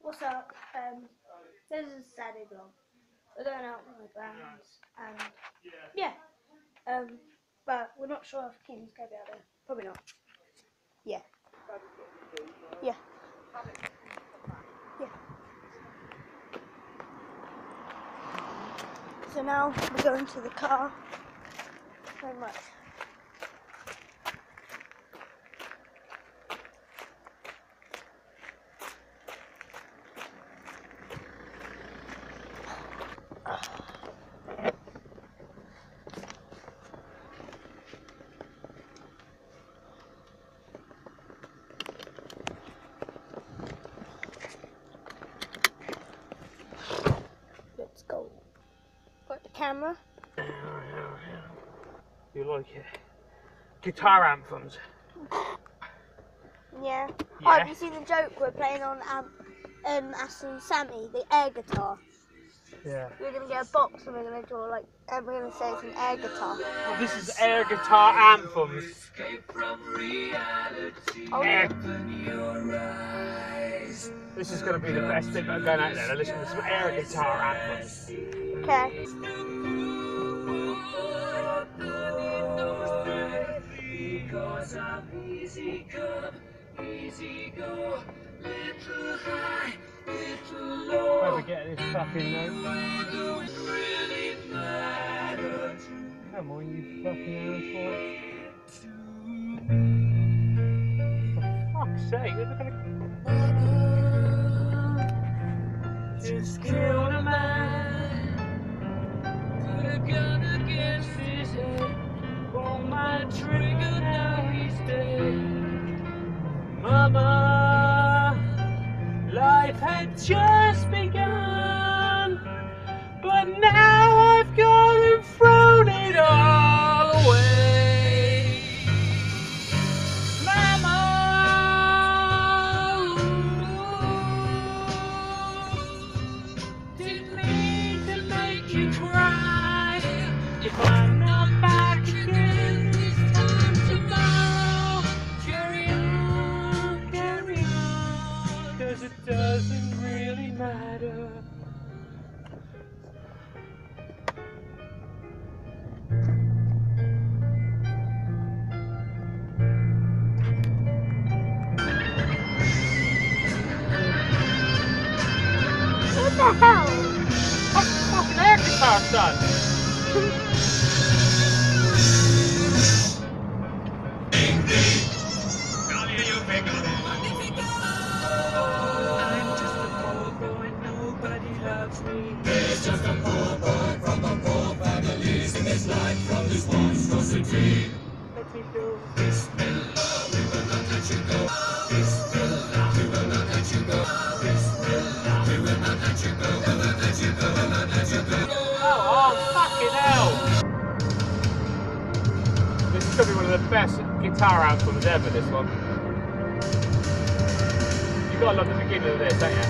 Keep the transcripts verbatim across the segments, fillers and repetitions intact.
What's up? Um, this is a Saturday vlog. We're going out on the grounds, and yeah, um, but we're not sure if Keaton's going to be out there. Probably not. Yeah. Yeah. Yeah. So now we're going to the car. Very much. Let's go. Got the camera. You like it? Guitar anthems. Yeah. Yeah. Oh, have you seen the joke we're playing on um, um, Aston Sammy, the air guitar? Yeah. We're going to get a box and we're going to draw like, and we're going to say it's an air guitar. Well, this is air guitar anthems. Oh, Air. This is going to be the best thing about going out there to listen to some air guitar anthems. okay. Because I'm easy come, easy go, little high, little low. Where we get this fucking note? Really matter to Come on, you fucking asshole. For fuck's sake, we're gonna... just killed a man. Put a gun against his head. Pull my trigger, now he's dead. Mama, life had just begun, but now I've gone and thrown it all away. Mama, didn't mean to make you cry. If I'm not back again this time tomorrow, carry on, carry on, 'cause it doesn't really matter. What the hell? What's the fucking air guitar, son? I'm just a poor boy, nobody loves me. He's just a poor boy from a poor family, in his life from this monstrosity. Let me go. Bismillah, we will not let you go. Bismillah, we will not let you go. Bismillah, we will not let you go. We will not let you go. We will not let you go. Oh, oh, fucking hell! This could be one of the best guitar anthems ever, this one. You gotta love the beginning of this, don't you?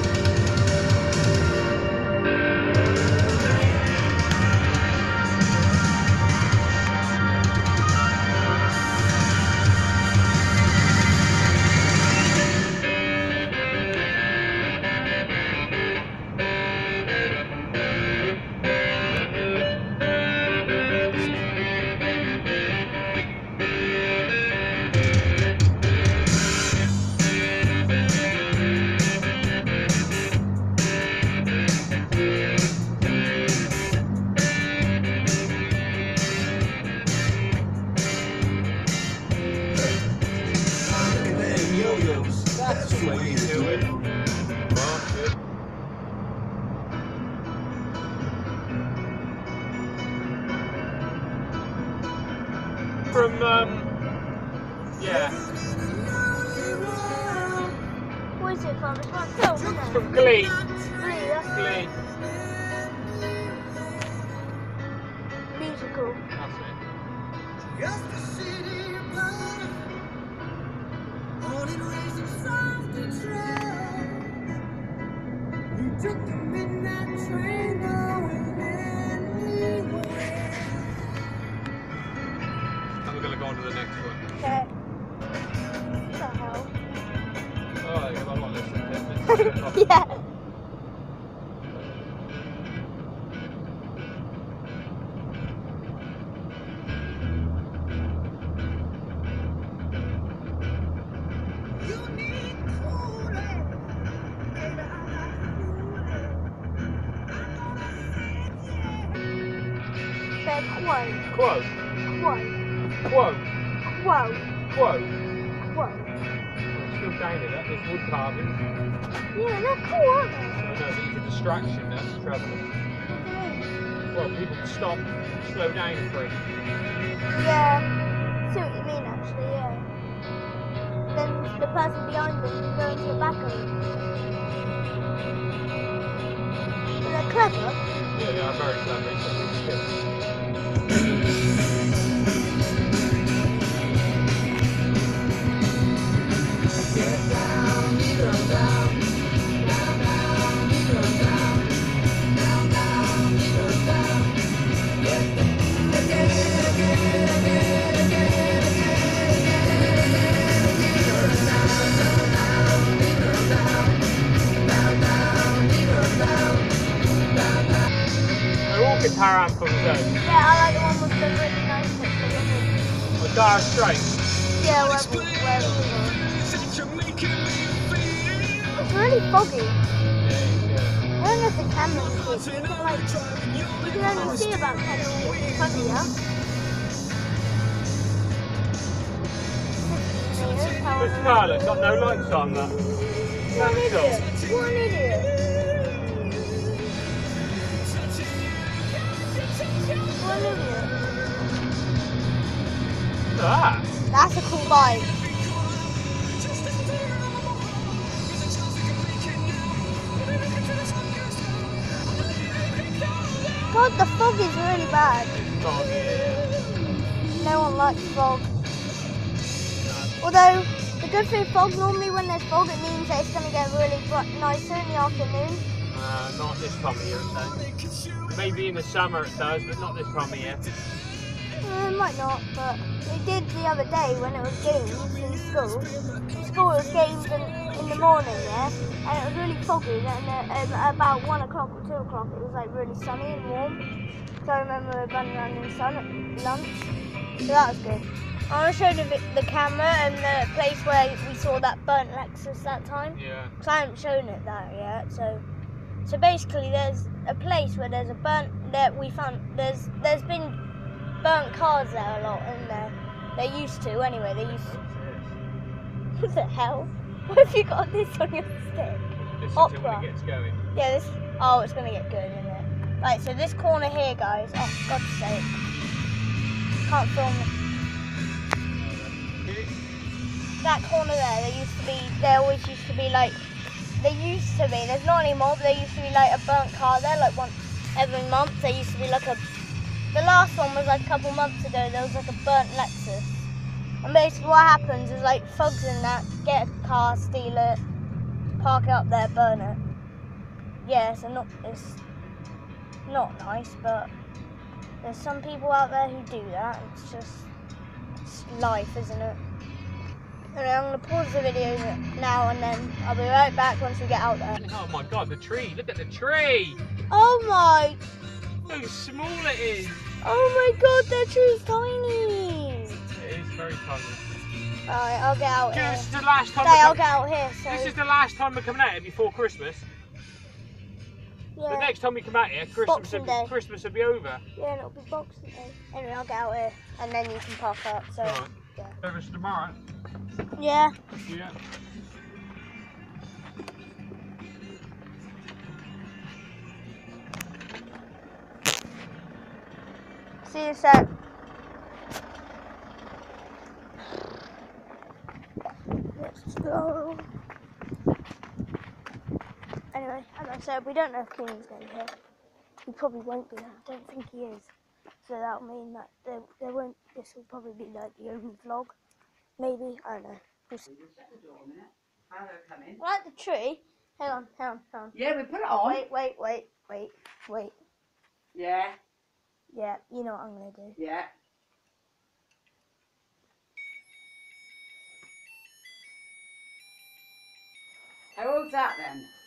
That's the way you do it. From, um, yeah, What is it from? It's from film, isn't it? from Glee. Glee, that's Glee. musical. That's it. Just a city blood, on it racing soft control. We took the midnight train going anywhere. And we're gonna go on to the next one. Okay. What the hell? Oh, I'm not listening to this. Yeah. They're quote, Quote. quote, Quote. quote, Quote. quote. Still down in that. There's wood carvings. Yeah, they're cool, aren't they? I know, these are distraction. That's the trouble. Well, people can stop, slow down for it. Yeah. See what you mean, actually, yeah. Then the person behind them can go into the back of it. But they're clever. Yeah, they are very clever. It's a skill. They're all guitar anthems though. Yeah, I like the one with the really nice picture. Or Dire Straits. Yeah, wherever, wherever we go. It's really foggy. Yeah, yeah. I don't know if the camera's good. You can like, you can only see about ten meters. Foggy, yeah? fifteen meters, how This car has got no lights on that. What an idiot. What an idiot. What an idiot. Look at that. That's a cool bike. God, the fog is really bad. Oh, yeah. No one likes fog. Although, the good thing with fog, normally when there's fog, it means that it's going to get really bright, nicer in the afternoon. Uh, not this time of year, though. Maybe in the summer it does, but not this time of year. Uh, it might not, but it did the other day when it was games in school. In school it was games in, in the morning, yeah, and it was really foggy. And then um, at about one o'clock or two o'clock, it was like really sunny and warm. So I remember running around in the sun at lunch. So that was good. I want to show the, vi- the camera and the place where we saw that burnt Lexus that time. Yeah. Because I haven't shown it that yet. So, so basically, there's a place where there's a burnt that we found. There's there's been burnt cars there a lot in there. They used to anyway. They used. To. What the hell? What have you got this on your stick? Listen Opera. to when it gets going. Yeah, this. Oh, it's gonna get good, isn't it? Right. So this corner here, guys. Oh, for God's sake. Can't film it. That corner there, there used to be, there always used to be like, there used to be, there's not anymore, but there used to be like a burnt car there, like once every month. There used to be like a, the last one was like a couple months ago, there was like a burnt Lexus. And basically what happens is like thugs in that get a car, steal it, park it up there, burn it. Yeah, so not, it's not nice, but there's some people out there who do that. It's just, it's life, isn't it? Anyway, I'm going to pause the video now and then I'll be right back once we get out there. Oh my god, the tree! Look at the tree! Oh my, Look how small it is! oh my god, that tree's tiny. It is very tiny. Alright, I'll get out Dude, here. this is the last time Okay, we're I'll com- get out here, so... This is the last time we're coming out here before Christmas. yeah. The next time we come out here, Christmas Boxing will, Day. be, Christmas will be over. Yeah, and it'll be Boxing Day. Anyway, I'll get out here and then you can park up, so... Alright. Yeah. Service tomorrow. Yeah. Yeah. See you soon. Let's go. Anyway, as I said, we don't know if Keenan's going to be here. He probably won't be. I don't think he is. So that'll mean that there, there won't. This will probably be like the only vlog. Maybe, I don't know. We'll see. Like the tree. Hang on, hang on, hang on. Yeah, we put it on. Wait, wait, wait, wait, wait. Yeah, Yeah, you know what I'm gonna do. yeah. How old's that then?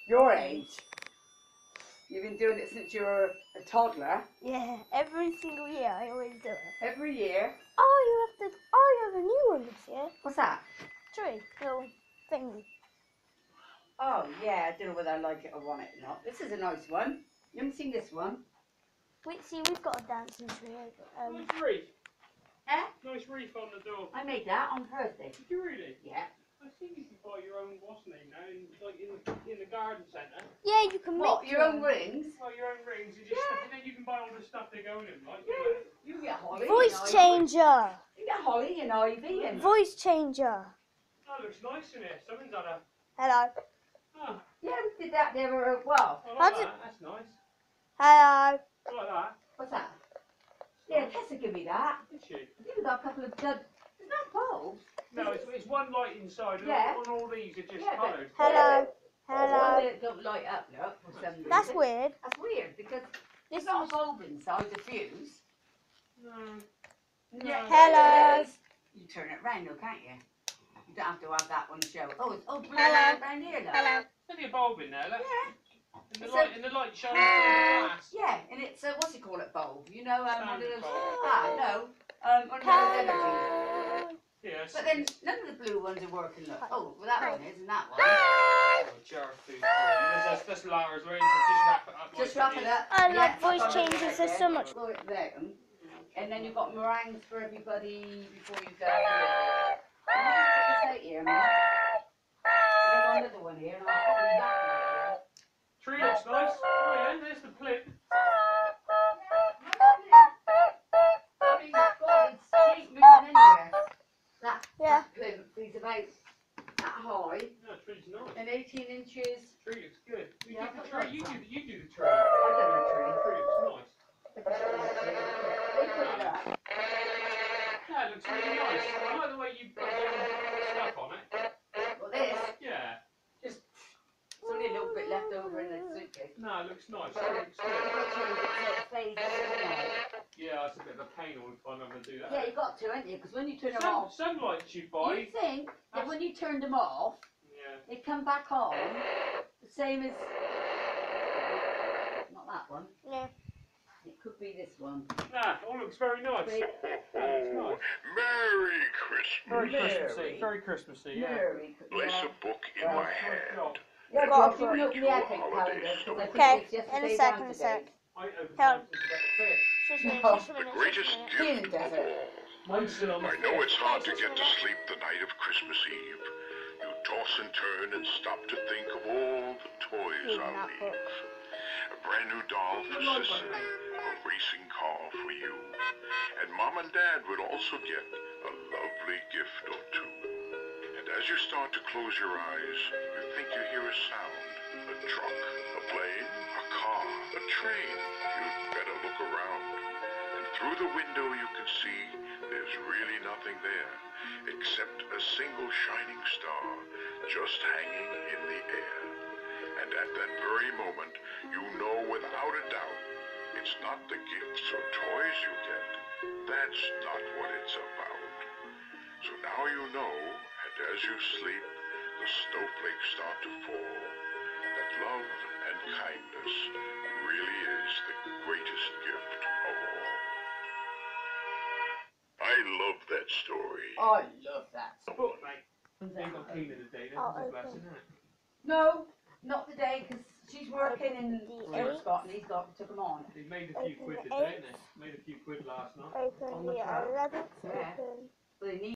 Your age. You've been doing it since you were a toddler. Yeah, every single year I always do it. Every year. Oh, you have to. Oh, you have a new one this year. What's that? Tree, little thing. Oh, yeah, I don't know whether I like it or want it or not. This is a nice one. You haven't seen this one? Wait, see, we've got a dancing tree. Um, Nice wreath. Eh? Nice wreath on the door. I made that on Thursday. Did you really? Yeah. I think you can buy your own what's name now, in, like in the in the garden centre. yeah, you can What, make your own one. rings? Well, your own rings, you just Yeah. and then you can buy all the stuff they go in them, like. Yeah. You can get holly. Voice and ivy. changer. You can get holly and ivy and... Voice changer. Oh, looks nice in here. Someone's had a. Hello. Oh, Yeah, we did that the other... Well, I like How's that. That's nice. Hello. I like that. what's that? Yeah, Tessa give me that. Did she? I think we got a couple of good... There's no bulbs. No, it's, it's one light inside, and Yeah. all, and all these are just Yeah, but- coloured. Hello. There's one Hello. that don't light up, look, for some reason. That's weird. That's weird, because This there's not is. a bulb inside the fuse. No. Yeah. Hello. You turn it round though, can't you? You don't have to have that one show. Oh, it's oh, blue Hello. round here, look. Hello. There's only a bulb in there, look. Yeah. And the It's light, a- and the light shining through the glass. Yeah, and it's uh, what's it called, it bulb? You know, um, one of Standard those. bulb. Ah, no, um, one of those energy. Hello. Yeah, it's, But then none of the blue ones are working. Look. Oh, well, that Hi. one is, and that one. oh, a jar of food. That's, that's Lara's range. Just wrap it up. Just like wrap it is. up. I Yeah, like voice I've got it changes, right there's there. so much- Got it there. And then you've got meringues for everybody before you go. Let me just put this out here a minute. There's another one here, and I'll probably back it. Tree looks nice. Oh yeah, there's the plinth. I mean, God, it's ain't moving anywhere. That, Yeah. that plinth is about that high No, tree's nice. and eighteen inches. Tree looks good. You Yeah, do the I tree. like You that. do the, you do the tree. I done the tree. Tree looks nice. They put it up. Yeah, it looks really nice. I like the way you put um, stuff on it. Well, this, Yeah. just, there's only a little bit left over in the suitcase. No, it looks nice. It looks You've good. got to change it so it fades, you know. Yeah, it's a bit of a pain all the time having to do that. Yeah, you got to, haven't you? Because when you turn them Some, off, some lights you you buy. think that when you turned them off, Yeah. they come back on the same as not that one. Yeah. It could be this one. Nah, it all looks very nice. Wait. Yeah, it's nice. Merry Christmas. Very Merry. Christmassy. Very Christmassy, yeah. Very good. Place Yeah. a book in Well, my Nice hand. job. Yeah, Got George, a you can book. open the advent calendar because I think Okay, it's in a yesterday's second, and a sec. today's. I opened Hell. mine since about fifth. Just a minute, No. just a The minute, greatest just a minute. gift Healing of desert. all. Mine's still on the I know fifth. it's hard to Just a get to minute. sleep the night of Christmas Eve. You toss and turn and stop to think of all the toys Reading I'll that book. leave. A brand new doll for You like Sissy, that? a racing car for you. And Mom and Dad would also get a lovely gift or two. And as you start to close your eyes, you think you hear a sound. A truck, a plane, a car, a train. You'd better look around. And through the window you can see there's really nothing there except a single shining star just hanging in the air. And at that very moment, you know without a doubt, it's not the gifts or toys you get. That's not what it's about. So now you know, and as you sleep, the snowflakes start to fall, that love and kindness really is the greatest gift of all. I love that story. I love that. Book, mate. Ain't got keen in the day, Oh, that's a okay. blessing, isn't it? No, not today because she's working and The Eric's eighth. got and he's got took them on. They made a few Open quid the today, eighth. didn't they? Made a few quid last night. Open On the the track. eleventh. Yeah. Open. So they need